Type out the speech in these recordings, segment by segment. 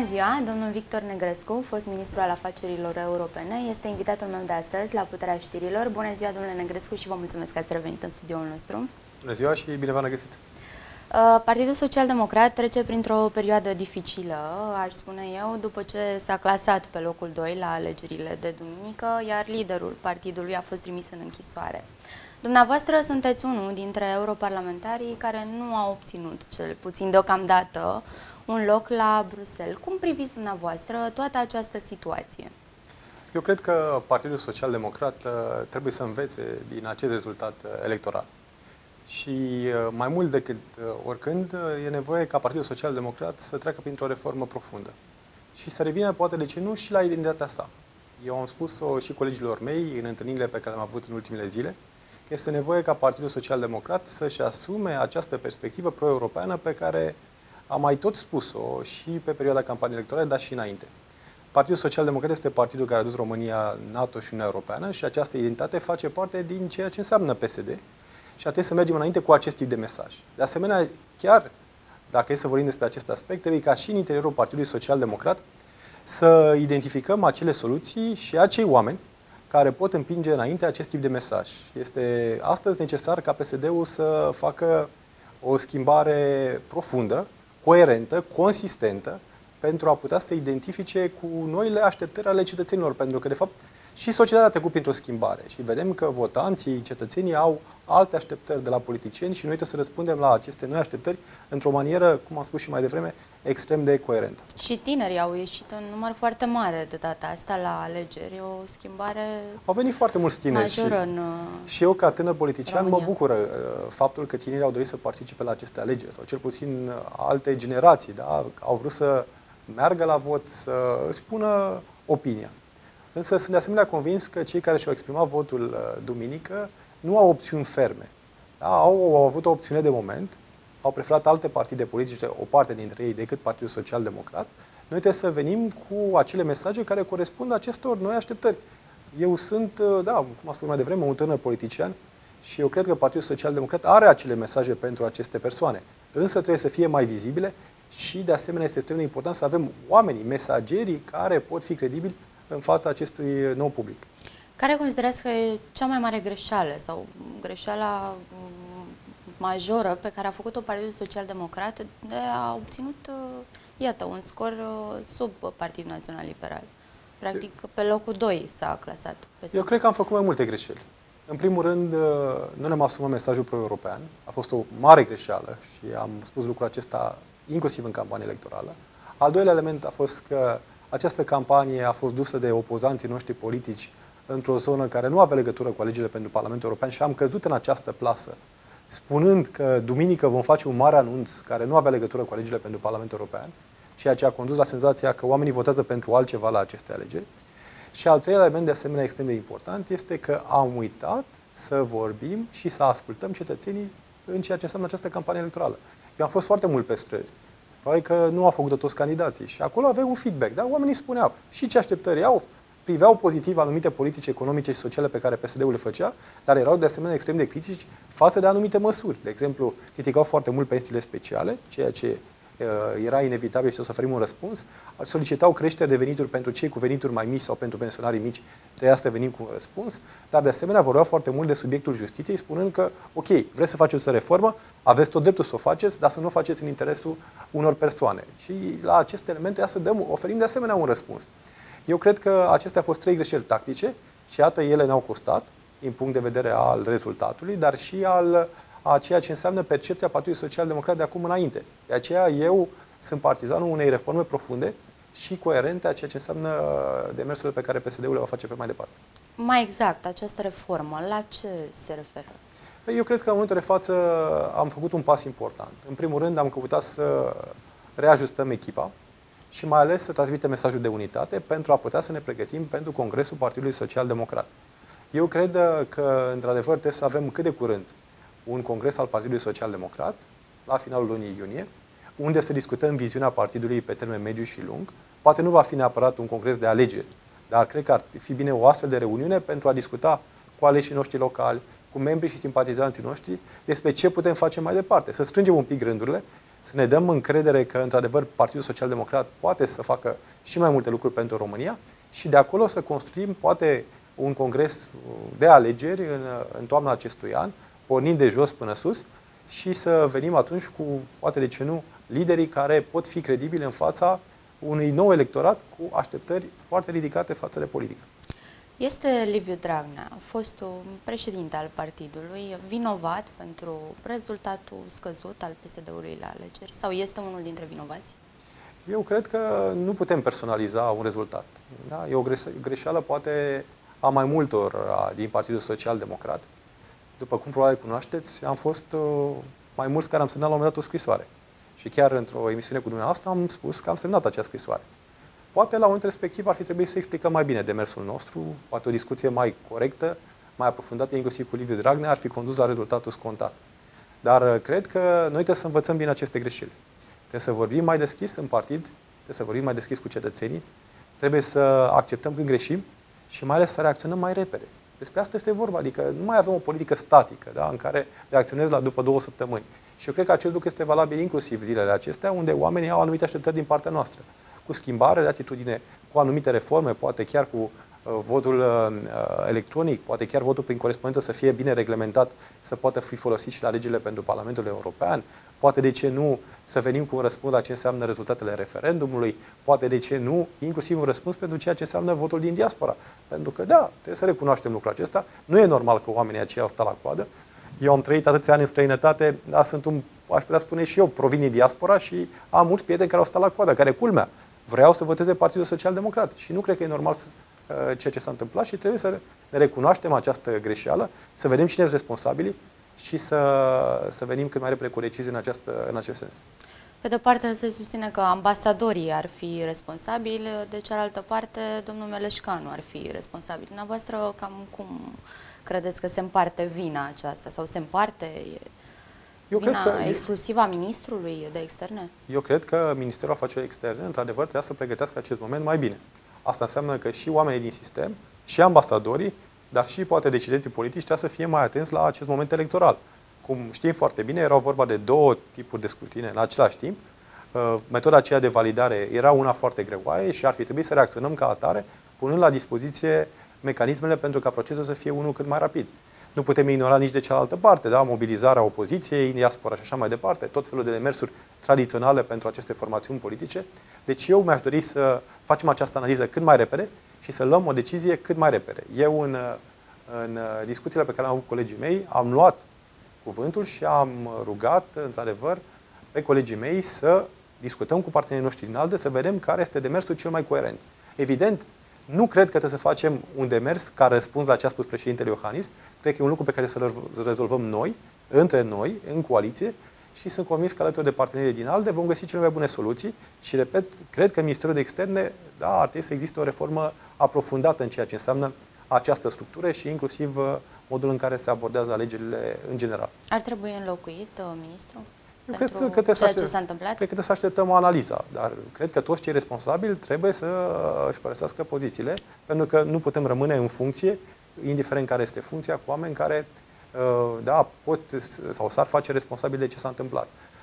ziua, domnul Victor Negrescu, fost ministru al afacerilor europene, este invitatul meu de astăzi la Puterea Știrilor. Bună ziua, domnule Negrescu, și vă mulțumesc că ați revenit în studioul nostru. Bună ziua și bine v-am regăsit. Partidul Social-Democrat trece printr-o perioadă dificilă, aș spune eu, după ce s-a clasat pe locul 2 la alegerile de duminică, iar liderul partidului a fost trimis în închisoare. Dumneavoastră sunteți unul dintre europarlamentarii care nu a obținut, cel puțin deocamdată, un loc la Bruxelles. Cum priviți dumneavoastră toată această situație? Eu cred că Partidul Social-Democrat trebuie să învețe din acest rezultat electoral. Și mai mult decât oricând, e nevoie ca Partidul Social-Democrat să treacă printr-o reformă profundă. Și să revină, poate de ce nu, și la identitatea sa. Eu am spus-o și colegilor mei în întâlnirile pe care le-am avut în ultimele zile, că este nevoie ca Partidul Social-Democrat să-și asume această perspectivă pro-europeană pe care am mai tot spus-o și pe perioada campaniei electorale, dar și înainte. Partidul Social-Democrat este partidul care a dus România în NATO și Uniunea Europeană și această identitate face parte din ceea ce înseamnă PSD și trebuie să mergem înainte cu acest tip de mesaj. De asemenea, chiar dacă e să vorbim despre acest aspect, trebuie ca și în interiorul Partidului Social-Democrat să identificăm acele soluții și acei oameni care pot împinge înainte acest tip de mesaj. Este astăzi necesar ca PSD-ul să facă o schimbare profundă, coerentă, consistentă, pentru a putea să se identifice cu noile așteptări ale cetățenilor, pentru că, de fapt, și societatea a trecut printr-o schimbare și vedem că votanții, cetățenii au alte așteptări de la politicieni și noi trebuie să răspundem la aceste noi așteptări într-o manieră, cum am spus și mai devreme, extrem de coerentă. Și tinerii au ieșit în număr foarte mare de data asta la alegeri, o schimbare Au venit foarte mulți tineri și eu, ca tânăr politician, România. Mă bucură faptul că tinerii au dorit să participe la aceste alegeri, sau cel puțin alte generații, da? Au vrut să meargă la vot, să își spună opinia. Însă sunt de asemenea convins că cei care și-au exprimat votul duminică nu au opțiuni ferme. Da? Au avut o opțiune de moment, au preferat alte partide politice, o parte dintre ei, decât Partidul Social-Democrat. Noi trebuie să venim cu acele mesaje care corespund acestor noi așteptări. Eu sunt, da, cum am spus mai devreme, un tânăr politician și eu cred că Partidul Social-Democrat are acele mesaje pentru aceste persoane. Însă trebuie să fie mai vizibile și, de asemenea, este extrem de important să avem oamenii, mesagerii care pot fi credibili în fața acestui nou public. Care considerați că e cea mai mare greșeală sau greșeala majoră pe care a făcut-o Partidul Social-Democrat de a obținut, iată, un scor sub Partidul Național Liberal? Practic, pe locul 2 s-a clasat. Eu cred că am făcut mai multe greșeli. În primul rând, nu ne-am asumat mesajul pro-european. A fost o mare greșeală și am spus lucrul acesta inclusiv în campania electorală. Al doilea element a fost că această campanie a fost dusă de opozanții noștri politici într-o zonă care nu avea legătură cu alegerile pentru Parlamentul European și am căzut în această plasă, spunând că duminică vom face un mare anunț care nu avea legătură cu alegerile pentru Parlamentul European, ceea ce a condus la senzația că oamenii votează pentru altceva la aceste alegeri. Și al treilea element, de asemenea, extrem de important, este că am uitat să vorbim și să ascultăm cetățenii în ceea ce înseamnă această campanie electorală. Eu am fost foarte mult pe străzi. Probabil că nu au făcut-o toți candidații. Și acolo aveai un feedback. Da? Oamenii spuneau și ce așteptări au, priveau pozitiv anumite politici economice și sociale pe care PSD-ul le făcea, dar erau de asemenea extrem de critici față de anumite măsuri. De exemplu, criticau foarte mult pensiile speciale, ceea ce era inevitabil și o să oferim un răspuns. Solicitau creștere de venituri pentru cei cu venituri mai mici sau pentru pensionarii mici, trebuia să venim cu un răspuns, dar de asemenea vorbeau foarte mult de subiectul justiției, spunând că, ok, vreți să faceți o reformă, aveți tot dreptul să o faceți, dar să nu o faceți în interesul unor persoane. Și la aceste elemente oferim de asemenea un răspuns. Eu cred că acestea au fost 3 greșeli tactice și iată, ele ne-au costat, din punct de vedere al rezultatului, dar și a ceea ce înseamnă percepția Partidului Social-Democrat de acum înainte. De aceea eu sunt partizanul unei reforme profunde și coerente a ceea ce înseamnă demersurile pe care PSD-ul le va face pe mai departe. Mai exact, această reformă, la ce se referă? Eu cred că în momentul de față am făcut un pas important. În primul rând am căutat să reajustăm echipa și mai ales să transmitem mesajul de unitate pentru a putea să ne pregătim pentru Congresul Partidului Social-Democrat. Eu cred că, într-adevăr, trebuie să avem cât de curând un congres al Partidului Social-Democrat, la finalul lunii iunie, unde să discutăm viziunea partidului pe termen mediu și lung. Poate nu va fi neapărat un congres de alegeri, dar cred că ar fi bine o astfel de reuniune pentru a discuta cu aleșii noștri locali, cu membrii și simpatizanții noștri, despre ce putem face mai departe. Să strângem un pic rândurile, să ne dăm încredere că, într-adevăr, Partidul Social Democrat poate să facă și mai multe lucruri pentru România și de acolo să construim, poate, un congres de alegeri în toamna acestui an, pornind de jos până sus, și să venim atunci cu, poate de ce nu, liderii care pot fi credibili în fața unui nou electorat cu așteptări foarte ridicate față de politică. Este Liviu Dragnea, fostul președinte al partidului, vinovat pentru rezultatul scăzut al PSD-ului la alegeri sau este unul dintre vinovați? Eu cred că nu putem personaliza un rezultat. Da? E o greșeală poate a mai multor din Partidul Social Democrat. După cum probabil cunoașteți, am fost mai mulți care am semnat la un moment dat o scrisoare. Și chiar într-o emisiune cu dumneavoastră am spus că am semnat acea scrisoare. Poate la momentul respectiv ar fi trebuit să explicăm mai bine demersul nostru, poate o discuție mai corectă, mai aprofundată, inclusiv cu Liviu Dragnea, ar fi condus la rezultatul scontat. Dar cred că noi trebuie să învățăm din aceste greșeli. Trebuie să vorbim mai deschis în partid, trebuie să vorbim mai deschis cu cetățenii, trebuie să acceptăm când greșim și mai ales să reacționăm mai repede. Despre asta este vorba, adică nu mai avem o politică statică, da, în care reacționezi la după 2 săptămâni. Și eu cred că acest lucru este valabil inclusiv zilele acestea, unde oamenii au anumite așteptări din partea noastră. Cu schimbare de atitudine, cu anumite reforme, poate chiar cu votul electronic, poate chiar votul prin corespondență să fie bine reglementat, să poată fi folosit și la legile pentru Parlamentul European, poate de ce nu să venim cu un răspuns la ce înseamnă rezultatele referendumului, poate de ce nu, inclusiv un răspuns pentru ceea ce înseamnă votul din diaspora. Pentru că, da, trebuie să recunoaștem lucrul acesta. Nu e normal că oamenii aceia au stat la coadă. Eu am trăit atâția ani în străinătate, dar aș putea spune și eu, provin din diaspora și am mulți prieteni care au stat la coadă, care, culmea, vreau să voteze Partidul Social Democrat. Și nu cred că e normal ceea ce s-a întâmplat și trebuie să ne recunoaștem această greșeală, să vedem cine sunt responsabili și să venim cât mai repede cu decizii în acest sens. Pe de o parte se susține că ambasadorii ar fi responsabili, de cealaltă parte domnul Meleșcanu ar fi responsabil. Dumneavoastră, cam cum credeți că se împarte vina aceasta sau se împarte vina exclusivă a ministrului de externe? Eu cred că Ministerul Afacerilor Externe, într-adevăr, trebuie să pregătească acest moment mai bine. Asta înseamnă că și oamenii din sistem, și ambasadorii, dar și poate decidenții politici trebuie să fie mai atenți la acest moment electoral. Cum știm foarte bine, erau vorba de 2 tipuri de scrutine în același timp. Metoda aceea de validare era una foarte greoaie și ar fi trebuit să reacționăm ca atare, punând la dispoziție mecanismele pentru ca procesul să fie unul cât mai rapid. Nu putem ignora nici de cealaltă parte, da? Mobilizarea opoziției, diaspora și așa mai departe, tot felul de demersuri tradiționale pentru aceste formațiuni politice. Deci eu mi-aș dori să facem această analiză cât mai repede și să luăm o decizie cât mai repede. Eu, în discuțiile pe care le-am avut cu colegii mei, am luat cuvântul și am rugat, într-adevăr, pe colegii mei să discutăm cu partenerii noștri din ALDE, să vedem care este demersul cel mai coerent. Evident, nu cred că trebuie să facem un demers ca răspuns la ce a spus președintele Iohannis. Cred că e un lucru pe care să-l rezolvăm noi, între noi, în coaliție, și sunt convins că alături de partenerii din ALDE vom găsi cele mai bune soluții și, repet, cred că Ministerul de Externe, da, ar trebui să existe o reformă aprofundată în ceea ce înseamnă această structură și inclusiv modul în care se abordează alegerile în general. Ar trebui înlocuit ministrul? Eu cred că ceea ce s-a întâmplat? Cred că trebuie să așteptăm analiza, dar cred că toți cei responsabili trebuie să își părăsească pozițiile, pentru că nu putem rămâne în funcție, indiferent care este funcția, cu oameni care da, pot sau s-ar face responsabili de ce s-a întâmplat.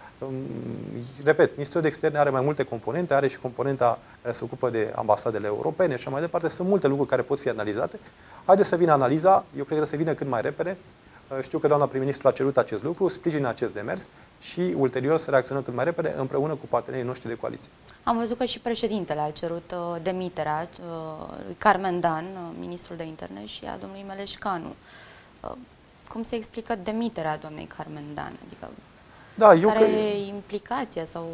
Repet, Ministerul de Externe are mai multe componente, are și componenta care se ocupă de ambasadele europene și așa mai departe. Sunt multe lucruri care pot fi analizate. Haideți să vină analiza, eu cred că să vină cât mai repede. Știu că doamna prim-ministru a cerut acest lucru, sprijină acest demers și ulterior să reacționăm cât mai repede împreună cu partenerii noștri de coaliție. Am văzut că și președintele a cerut demiterea lui Carmen Dan, ministrul de interne, și a domnului Meleșcanu. Cum se explică demiterea doamnei Carmen Dan? Adică, da, care e implicația? Sau...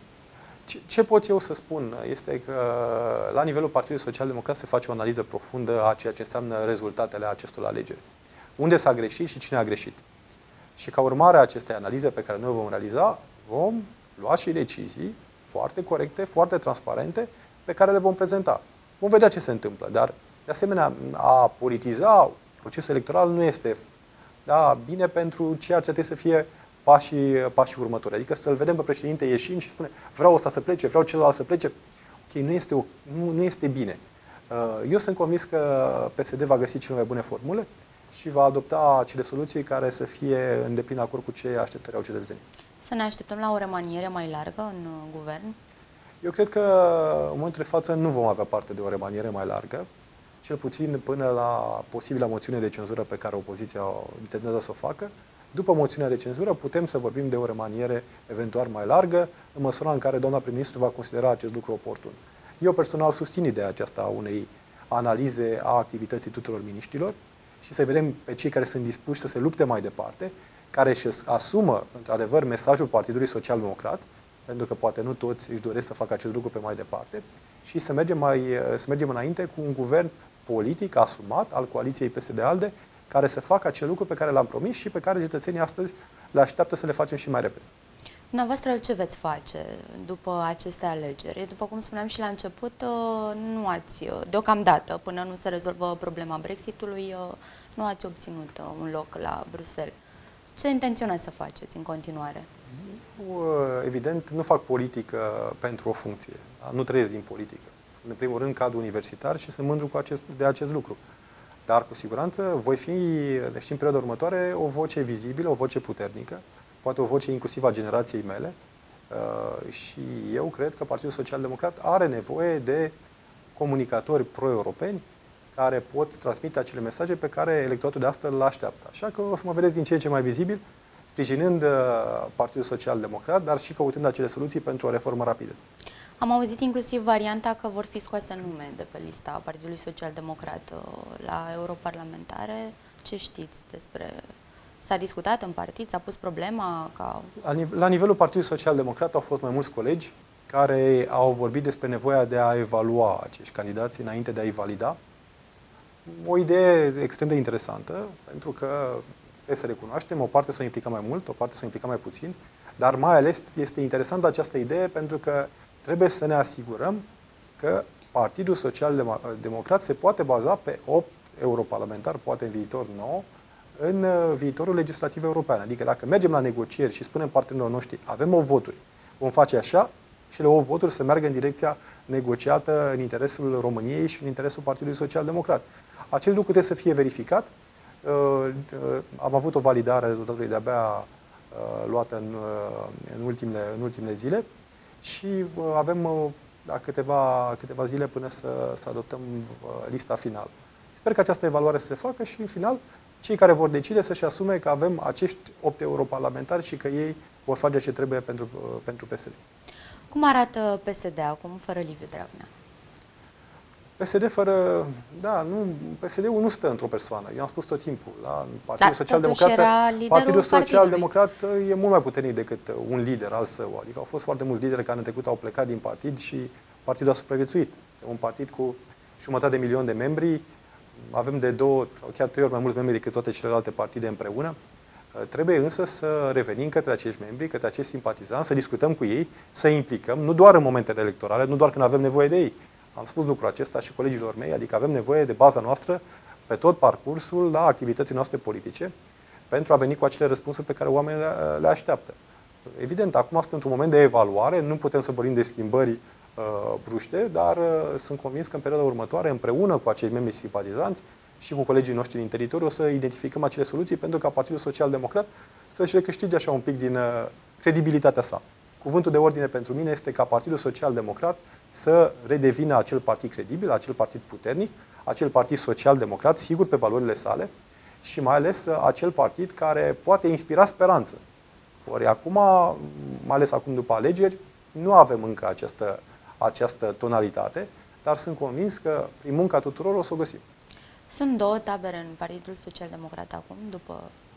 Ce pot eu să spun este că la nivelul Partidului Social Democrat se face o analiză profundă a ceea ce înseamnă rezultatele acestor alegeri. Unde s-a greșit și cine a greșit. Și ca urmare a acestei analize pe care noi o vom realiza, vom lua și decizii foarte corecte, foarte transparente, pe care le vom prezenta. Vom vedea ce se întâmplă, dar, de asemenea, a politiza procesul electoral nu este bine pentru ceea ce trebuie să fie pașii următori. Adică să-l vedem pe președinte ieșind și spune vreau ăsta să plece, vreau celălalt să plece. Ok, nu este bine. Eu sunt convins că PSD va găsi cele mai bune formule și va adopta acele soluții care să fie în deplin acord cu ce așteptări au cetățenii. Să ne așteptăm la o remaniere mai largă în guvern? Eu cred că în momentul de față nu vom avea parte de o remaniere mai largă, cel puțin până la posibila moțiune de cenzură pe care opoziția intentează să o facă. După moțiunea de cenzură putem să vorbim de o remaniere eventual mai largă, în măsura în care doamna prim-ministru va considera acest lucru oportun. Eu personal susțin ideea aceasta a unei analize a activității tuturor miniștrilor și să vedem pe cei care sunt dispuși să se lupte mai departe, care își asumă, într-adevăr, mesajul Partidului Social-Democrat, pentru că poate nu toți își doresc să facă acest lucru pe mai departe, și să mergem înainte cu un guvern politic asumat al coaliției PSD-ALDE, care să facă acel lucru pe care l-am promis și pe care cetățenii astăzi le așteaptă să le facem și mai repede. Dumneavoastră, ce veți face după aceste alegeri? După cum spuneam și la început, nu ați, deocamdată, până nu se rezolvă problema Brexitului, nu ați obținut un loc la Bruxelles. Ce intenționați să faceți în continuare? Evident, nu fac politică pentru o funcție. Nu trăiesc din politică. Sunt, în primul rând, cadru universitar și sunt mândru de acest lucru. Dar, cu siguranță, voi fi, deci în perioada următoare, o voce vizibilă, o voce puternică, poate o voce inclusiv a generației mele. Și eu cred că Partidul Social-Democrat are nevoie de comunicatori pro-europeni care pot transmite acele mesaje pe care electoratul de astăzi îl așteaptă. Așa că o să mă vedeți din ce în ce mai vizibil, sprijinind Partidul Social-Democrat, dar și căutând acele soluții pentru o reformă rapidă. Am auzit inclusiv varianta că vor fi scoase nume de pe lista Partidului Social-Democrat la europarlamentare. Ce știți despre... S-a discutat în partid? S-a pus problema? La nivelul Partidului Social-Democrat au fost mai mulți colegi care au vorbit despre nevoia de a evalua acești candidați înainte de a-i valida. O idee extrem de interesantă, pentru că trebuie să recunoaștem, o parte să o implicăm mai mult, o parte să o implicăm mai puțin, dar mai ales este interesantă această idee pentru că trebuie să ne asigurăm că Partidul Social-Democrat se poate baza pe 8 europarlamentari, poate în viitor 9, în viitorul legislativ european. Adică dacă mergem la negocieri și spunem partenerilor noștri, avem 8 voturi, vom face așa și le 8 voturi să meargă în direcția negociată în interesul României și în interesul Partidului Social-Democrat. Acest lucru trebuie să fie verificat. Am avut o validare a rezultatului de-abia luată în ultimele zile și avem câteva zile până să adoptăm lista finală. Sper că această evaluare să se facă și, în final, cei care vor decide să-și asume că avem acești 8 europarlamentari și că ei vor face ce trebuie pentru PSD. Cum arată PSD acum, fără Liviu Dragnea? PSD fără... Da, nu, PSD-ul nu stă într-o persoană. Eu am spus tot timpul. La Partidul Social-Democrat e mult mai puternic decât un lider al său. Adică au fost foarte mulți lideri care în trecut au plecat din partid și partidul a supraviețuit. E un partid cu 1,5 milion de membri. Avem de 2 sau chiar 3 ori mai mulți membri decât toate celelalte partide împreună. Trebuie însă să revenim către acești membri, către acești simpatizanți, să discutăm cu ei, să implicăm, nu doar în momentele electorale, nu doar când avem nevoie de ei. Am spus lucrul acesta și colegilor mei, adică avem nevoie de baza noastră pe tot parcursul la activității noastre politice pentru a veni cu acele răspunsuri pe care oamenii le așteaptă. Evident, acum suntem într-un moment de evaluare, nu putem să vorbim de schimbări bruște, dar sunt convins că în perioada următoare, împreună cu acești membri simpatizanți și cu colegii noștri din teritoriu, o să identificăm acele soluții pentru ca Partidul Social-Democrat să-și recâștige așa un pic din credibilitatea sa. Cuvântul de ordine pentru mine este ca Partidul Social-Democrat să redevină acel partid credibil, acel partid puternic, acel partid social-democrat, sigur pe valorile sale și mai ales acel partid care poate inspira speranță. Ori acum, mai ales acum după alegeri, nu avem încă această tonalitate, dar sunt convins că prin munca tuturor o să o găsim. Sunt 2 tabere în Partidul Social-Democrat acum, după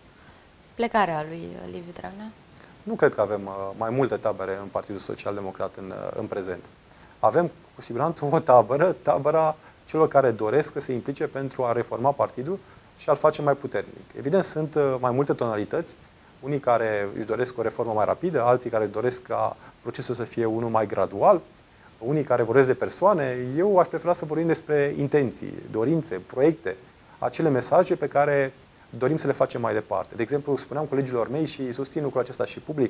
plecarea lui Liviu Dragnea? Nu cred că avem mai multe tabere în Partidul Social-Democrat în prezent. Avem cu siguranță o tabără, tabăra celor care doresc să se implice pentru a reforma partidul și a-l face mai puternic. Evident, sunt mai multe tonalități, unii care își doresc o reformă mai rapidă, alții care doresc ca procesul să fie unul mai gradual, unii care vorbesc de persoane. Eu aș prefera să vorbim despre intenții, dorințe, proiecte, acele mesaje pe care dorim să le facem mai departe. De exemplu, spuneam colegilor mei și susțin lucrul acesta și public,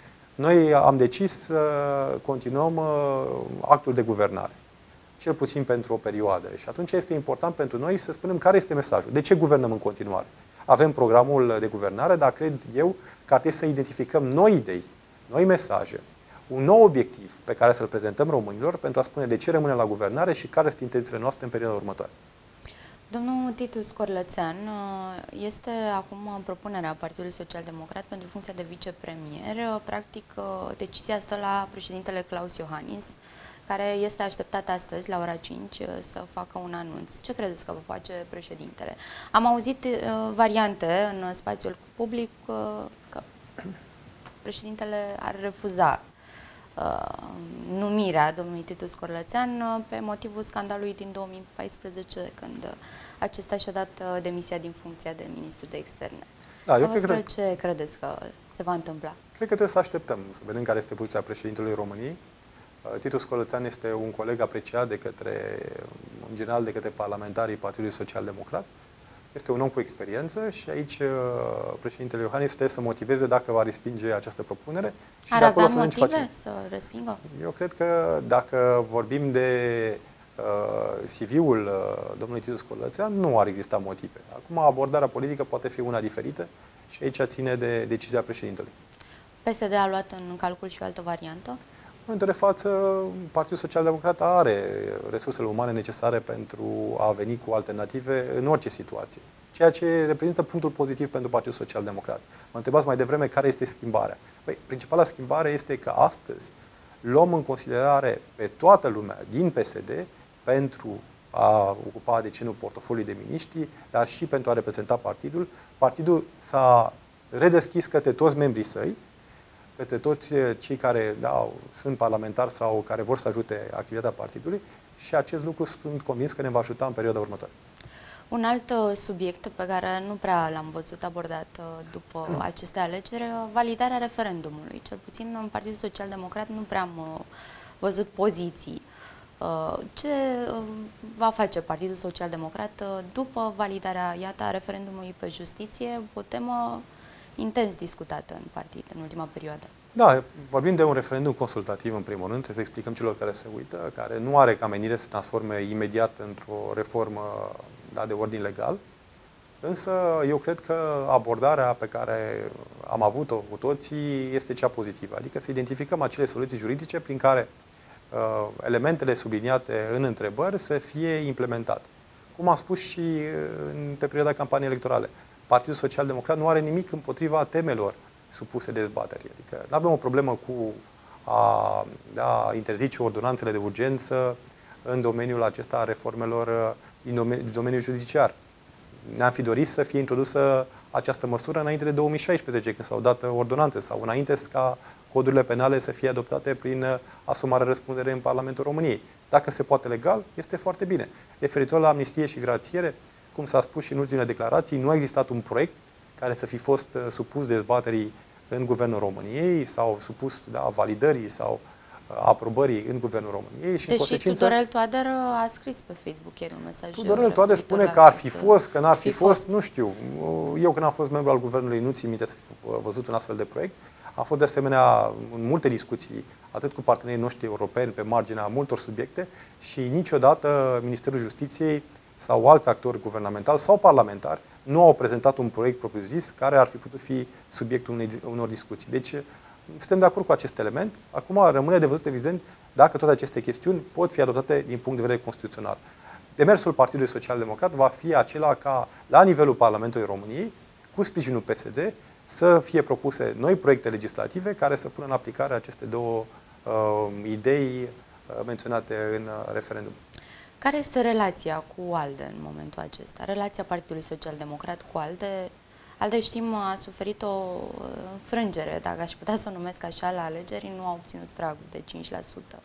noi am decis să continuăm actul de guvernare, cel puțin pentru o perioadă. Și atunci este important pentru noi să spunem care este mesajul. De ce guvernăm în continuare? Avem programul de guvernare, dar cred eu că ar trebui să identificăm noi idei, noi mesaje, un nou obiectiv pe care să-l prezentăm românilor pentru a spune de ce rămânem la guvernare și care sunt intențiile noastre în perioada următoare. Domnul Titu Scorlățean, este acum propunerea Partidului Social Democrat pentru funcția de vicepremier. Practic, decizia stă la președintele Klaus Iohannis, care este așteptat astăzi, la ora 5, să facă un anunț. Ce credeți că va face președintele? Am auzit variante în spațiul public că președintele ar refuza numirea domnului Titu Scorlățean pe motivul scandalului din 2014, când acesta și-a dat demisia din funcția de ministru de externe. Da, eu cred ce credeți că se va întâmpla? Cred că trebuie să așteptăm, să vedem care este poziția președintelui României. Titu Scorlățean este un coleg apreciat în general de către parlamentarii Partidului Social Democrat. Este un om cu experiență și aici președintele Iohannis trebuie să motiveze dacă va respinge această propunere. Și ar avea motive să respingă? Eu cred că dacă vorbim de CV-ul domnului Titu Scorlățean, nu ar exista motive. Acum, abordarea politică poate fi una diferită și aici ține de decizia președintelui. PSD a luat în calcul și o altă variantă? În momentul de față, Partidul Social Democrat are resursele umane necesare pentru a veni cu alternative în orice situație. Ceea ce reprezintă punctul pozitiv pentru Partidul Social Democrat. Mă întrebați mai devreme care este schimbarea. Păi, principala schimbare este că astăzi luăm în considerare pe toată lumea din PSD pentru a ocupa, de ce nu, portofoliul de miniștri, dar și pentru a reprezenta partidul. Partidul s-a redeschis către toți membrii săi, către toți cei care sunt parlamentari sau care vor să ajute activitatea partidului și acest lucru sunt convins că ne va ajuta în perioada următoare. Un alt subiect pe care nu prea l-am văzut abordat după aceste alegeri, validarea referendumului. Cel puțin în Partidul Social Democrat nu prea am văzut poziții. Ce va face Partidul Social Democrat după validarea, iată, a referendumului pe justiție, o temă intens discutată în partid în ultima perioadă? Da, vorbim de un referendum consultativ în primul rând, trebuie să explicăm celor care se uită, care nu are ca menire să se transforme imediat într-o reformă de ordin legal. Însă eu cred că abordarea pe care am avut-o cu toții este cea pozitivă, adică să identificăm acele soluții juridice prin care elementele subliniate în întrebări să fie implementate. Cum am spus și pe perioada campaniei electorale, Partidul Social Democrat nu are nimic împotriva temelor supuse dezbaterii. Adică nu avem o problemă cu a interzice ordonanțele de urgență în domeniul acesta a reformelor din domeniul judiciar. Ne-am fi dorit să fie introdusă această măsură înainte de 2016, când s-au dat ordonanțe, sau înainte ca codurile penale să fie adoptate prin asumare răspundere în Parlamentul României. Dacă se poate legal, este foarte bine. Referitor la amnistie și grațiere, cum s-a spus și în ultimele declarații, nu a existat un proiect care să fi fost supus dezbaterii în Guvernul României sau supus validării sau aprobării în Guvernul României. Și deși Tudorel Toader a scris pe Facebook ieri un mesaj. Tudorel Toader spune că ar fi fost, că n-ar fi fost, nu știu. Eu când am fost membru al Guvernului nu țin minte să fi văzut un astfel de proiect. Am fost de asemenea în multe discuții, atât cu partenerii noștri europeni, pe marginea multor subiecte și niciodată Ministerul Justiției sau alți actori guvernamentali sau parlamentari nu au prezentat un proiect propriu-zis care ar fi putut fi subiectul unor discuții. Deci, suntem de acord cu acest element. Acum rămâne de văzut, evident, dacă toate aceste chestiuni pot fi adoptate din punct de vedere constituțional. Demersul Partidului Social Democrat va fi acela ca, la nivelul Parlamentului României, cu sprijinul PSD, să fie propuse noi proiecte legislative care să pună în aplicare aceste două idei menționate în referendum. Care este relația cu ALDE în momentul acesta? Relația Partidului Social Democrat cu ALDE? ALDE, știm, a suferit o frângere, dacă aș putea să o numesc așa, la alegeri, nu a obținut pragul de 5%.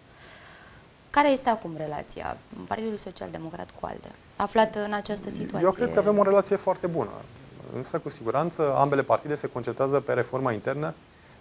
Care este acum relația Partidului Social Democrat cu ALDE, aflat în această situație? Eu cred că avem o relație foarte bună. Însă, cu siguranță, ambele partide se concentrează pe reforma internă,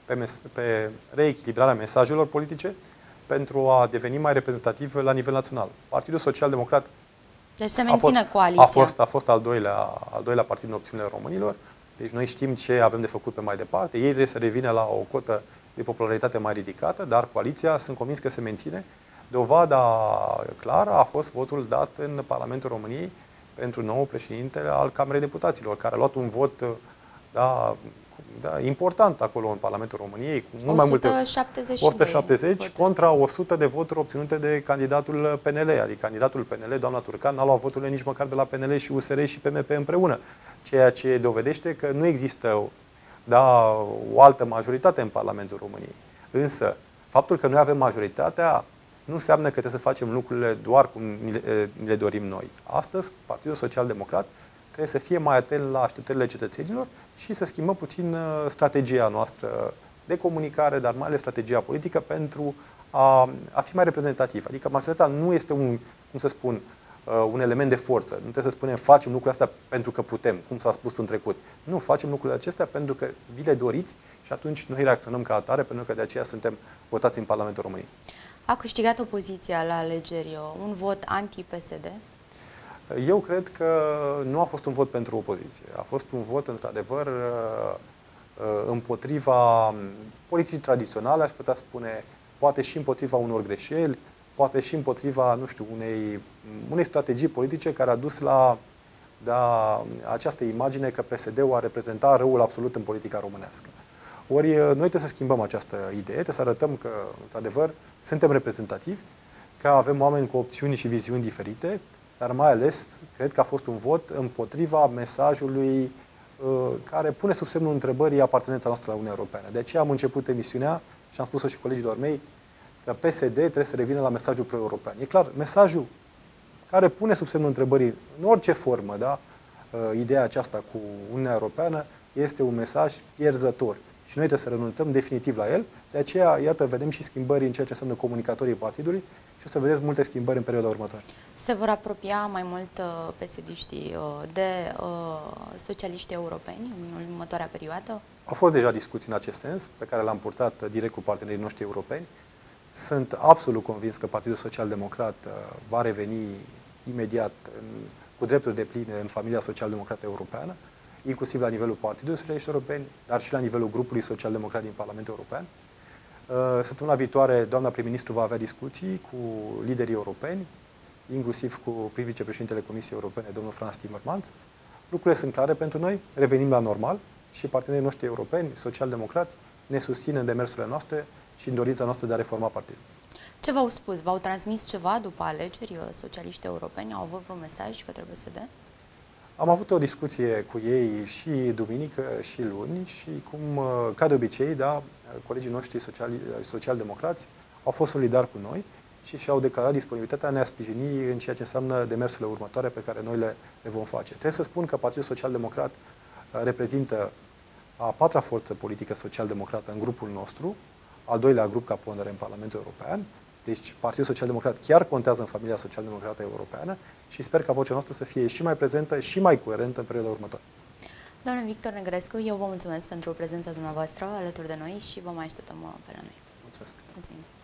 pe reechilibrarea mesajelor politice, pentru a deveni mai reprezentativ la nivel național. Partidul Social Democrat deci se menține coaliția. A fost al doilea partid în opțiunile românilor. Deci noi știm ce avem de făcut pe mai departe. Ei trebuie să revină la o cotă de popularitate mai ridicată, dar coaliția, sunt convins că se menține. Dovada clară a fost votul dat în Parlamentul României pentru nou președinte al Camerei Deputaților, care a luat un vot da, important acolo în Parlamentul României, cu mult mai multe 170 contra 100 de voturi obținute de candidatul PNL. Adică candidatul PNL, doamna Turcan, n-a luat voturile nici măcar de la PNL și USR și PMP împreună. Ceea ce dovedește că nu există, da, o altă majoritate în Parlamentul României. Însă, faptul că noi avem majoritatea nu înseamnă că trebuie să facem lucrurile doar cum ni le dorim noi. Astăzi, Partidul Social Democrat trebuie să fie mai atent la așteptările cetățenilor și să schimbăm puțin strategia noastră de comunicare, dar mai ales strategia politică pentru a fi mai reprezentativ. Adică majoritatea nu este un element de forță. Nu trebuie să spunem facem lucrurile astea pentru că putem, cum s-a spus în trecut. Nu, facem lucrurile acestea pentru că vi le doriți și atunci noi reacționăm ca atare, pentru că de aceea suntem votați în Parlamentul României. A câștigat opoziția la alegeri un vot anti-PSD? Eu cred că nu a fost un vot pentru opoziție. A fost un vot, într-adevăr, împotriva politicii tradiționale, aș putea spune, poate și împotriva unor greșeli, poate și împotriva, nu știu, unei strategii politice care a dus la această imagine că PSD-ul a reprezentat răul absolut în politica românească. Ori noi trebuie să schimbăm această idee, trebuie să arătăm că, într-adevăr, suntem reprezentativi, că avem oameni cu opțiuni și viziuni diferite, dar mai ales, cred că a fost un vot împotriva mesajului care pune sub semnul întrebării apartenența noastră la Uniunea Europeană. De aceea am început emisiunea și am spus-o și colegilor mei, că PSD trebuie să revină la mesajul pro-european. E clar, mesajul care pune sub semnul întrebării, în orice formă, da, ideea aceasta cu Uniunea Europeană, este un mesaj pierzător. Și noi trebuie să renunțăm definitiv la el. De aceea, iată, vedem și schimbări în ceea ce înseamnă comunicatorii partidului și o să vedeți multe schimbări în perioada următoare. Se vor apropia mai mult PSD-știi de socialiștii europeni în următoarea perioadă? Au fost deja discuții în acest sens, pe care le-am purtat direct cu partenerii noștri europeni. Sunt absolut convins că Partidul Social Democrat va reveni imediat cu drepturi depline în familia social-democrată europeană, inclusiv la nivelul Partidului Socialiști Europeni, dar și la nivelul grupului social-democrat din Parlamentul European. Săptămâna viitoare, doamna prim-ministru va avea discuții cu liderii europeni, inclusiv cu vicepreședintele Comisiei Europene, domnul Frans Timmermans. Lucrurile sunt clare pentru noi, revenim la normal și partenerii noștri europeni, social-democrați, ne susțin în demersurile noastre și în dorința noastră de a reforma partidul. Ce v-au spus? V-au transmis ceva după alegeri socialiști europeni? Au avut vreun mesaj către PSD? Am avut o discuție cu ei și duminică și luni și cum, ca de obicei, da, colegii noștri social-democrați au fost solidari cu noi și și-au declarat disponibilitatea de a sprijini în ceea ce înseamnă demersurile următoare pe care noi le vom face. Trebuie să spun că Partidul Social-Democrat reprezintă a patra forță politică social-democrată în grupul nostru, al doilea grup ca pondere în Parlamentul European. Deci Partidul Social-Democrat chiar contează în familia social-democrată europeană și sper ca vocea noastră să fie și mai prezentă și mai coerentă în perioada următoare. Doamne Victor Negrescu, eu vă mulțumesc pentru prezența dumneavoastră alături de noi și vă mai așteptăm pe la noi. Mulțumesc! Mulțumim!